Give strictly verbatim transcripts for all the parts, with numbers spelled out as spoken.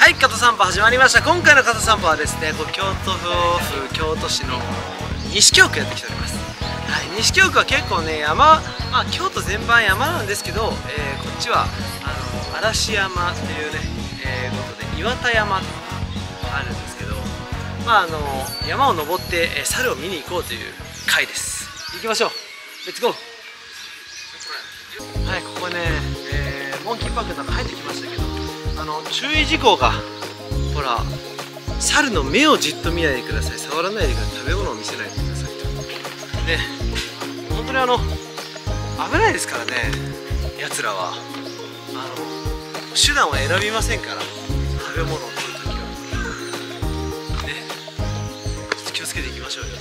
はい、加藤散歩始まりました。今回の加藤散歩はですね、こう京都府京都市の西京区やってきております。はい、西京区は結構ね、山、まあ京都全般山なんですけど、えー、こっちはあの嵐山っていうね、えー、ことで岩田山とあるんですけど、まああの山を登って、えー、猿を見に行こうという回です。行きましょう。レッツゴー。はい、ここね、えー、モンキーパークの中入ってきましたけど、あの注意事項が、ほら、猿の目をじっと見ないでください、触らないでください、食べ物を見せないでくださいと。ね、本当にあの危ないですからね、やつらは。あの手段を選びませんから、食べ物を取るときは。ね、ちょっと気をつけていきましょうよ。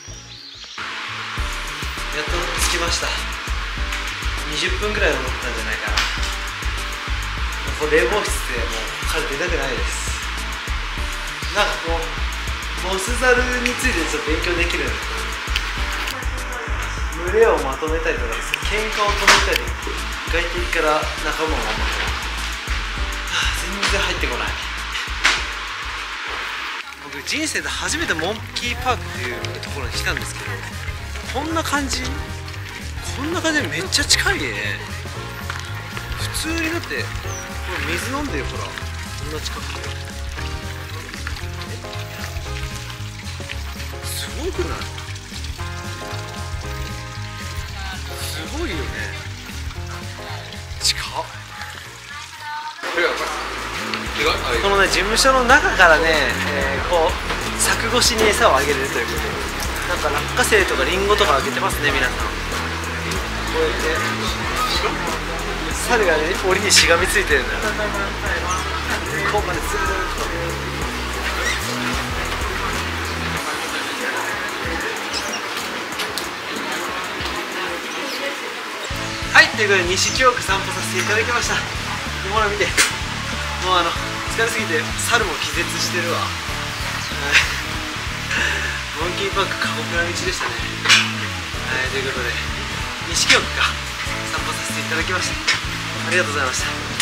やっと着きました。にじゅっぷんぐらい乗ったんじゃないかな。もう冷房室でもう彼出たくないです。なんかこうボスザルについてちょっと勉強できるんで、群れをまとめたりとかですね、喧嘩を止めたり、外敵から仲間を守ったり、はあ、全然入ってこない。僕人生で初めてモンキーパークっていうところに来たんですけど、こんな感じこんな感じでめっちゃ近いね。普通にだってこれ水飲んでよ、ほら、こんな近くで。すごくない？すごいよね。近っ。このね、事務所の中からね、えー、こう柵越しに餌をあげれるということで、なんか落花生とかリンゴとかあげてますね、皆さん。こうやって猿がね、檻にしがみついてるんだよ。こうまですると。はい、ということで西京区散歩させていただきました。ほら見て、もうあの疲れすぎて猿も気絶してるわ。モンキーパーク過酷な道でしたね。はい、ということで西京区か散歩させていただきました。ありがとうございました。